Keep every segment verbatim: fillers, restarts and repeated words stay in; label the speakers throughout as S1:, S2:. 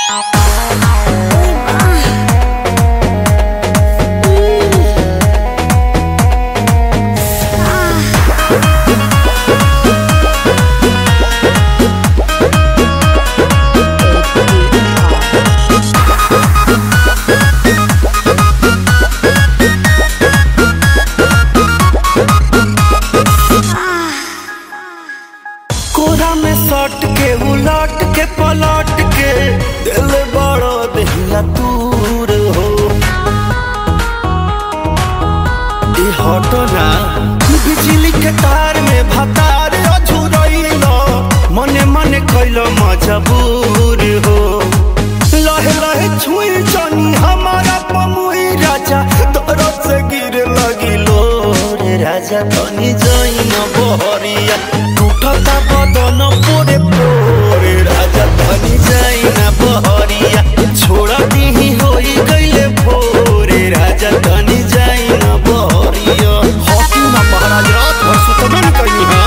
S1: बिजली के तार में भतार अझुरैलो मने मने कैलो मजबूर हो लहे लहे छुई जानी हमारा पमुई राजा तोरो से गिर लगिलो रे राजा तनी जाई न बहरिया टूटता बदन पोरे पोरे राजा तनी जाई न बहरिया छोड़ा दी होई गइले भोरे राजा तनी जाई न बहरिया महाराज रात भर सुतबन कहीं है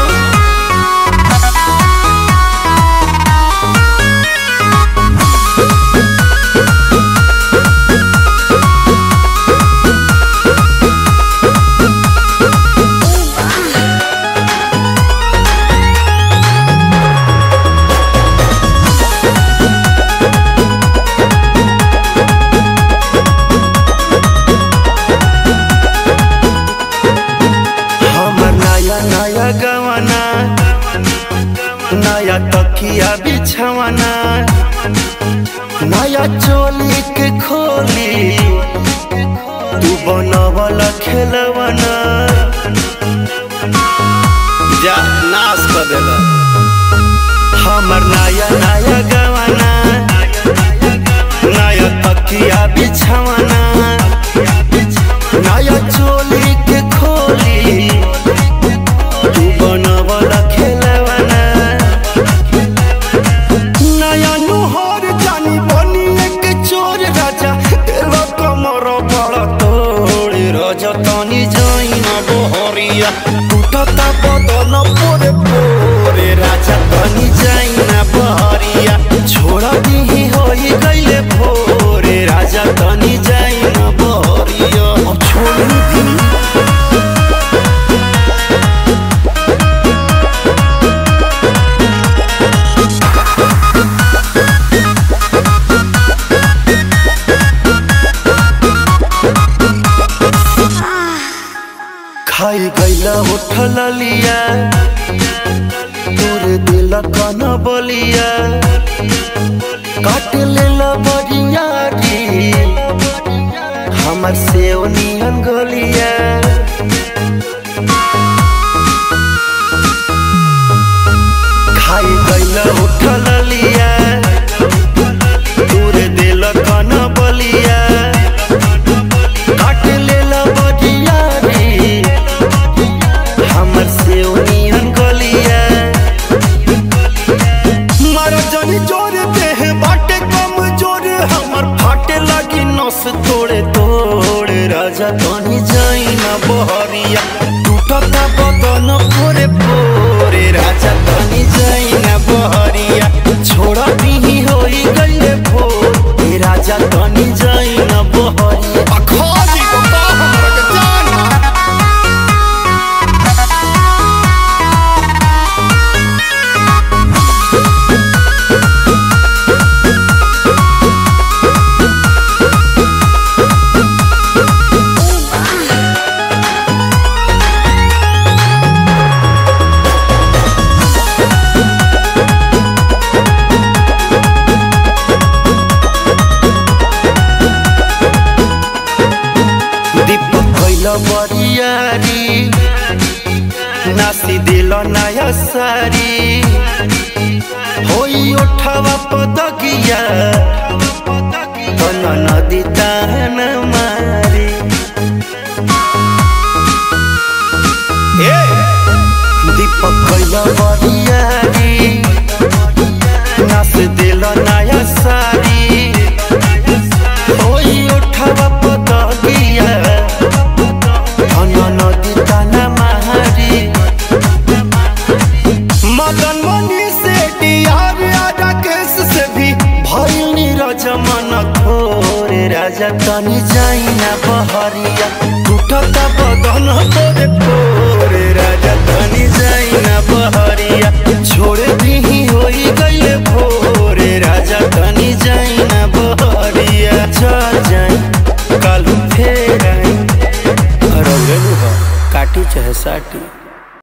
S1: नया तकिया बिछवाना नया चोली के खोली तू बनवल खेलवाना जा नाश कर देला हमर नया नया गवाना नया तकिया बिछवाना नया चोली के खोली तू बनवल खेलवाना तनी जाई न बहरिया टूटता बदन पोरे पोरे राजा तनी जाई न बहरिया छोड़ा दी होई गइले भोरे राजा तनी जाई न बहरिया अब छोड़ दी खाई गैला उठल लिया तोरे दिल कन बलिया काट लेला बरिया री हमर सेव नियन गलिया खाई गैला उठल लिया तोरे दिल कन बलिया काट लेला बरिया हमर से उनियन गलिया मारा जानी जोरे देह बाटे कम जोरे हमर फाटे लगी नस तोड़े तोड़े राजा तनी जाई न बहरिया टूटता बदन पोरे पोरे राजा तनी जाई न बहरिया छोड़ा दी होई गइले भोरे राजा तनी जाई न बहरिया अखाजी बता हमरा के जाना बरियारी नासी दिल नया सारी होई उठावा पदगिया तना नदी तान मारी ए दीपक कैला बरियारी नास दिल नया सारी होई उठावा पदगिया मदन मनी से डियार राकेश से भी भाई राजा तनी जाई ना बहरिया टूटता बदन तोरे पोरे राजा तनी जाई ना बहरिया छोड़ दीही होई गइले भोरे राजा तनी जाई ना बहरिया चल जाई कालू फेर आई रौरे काटी चाहे साटी।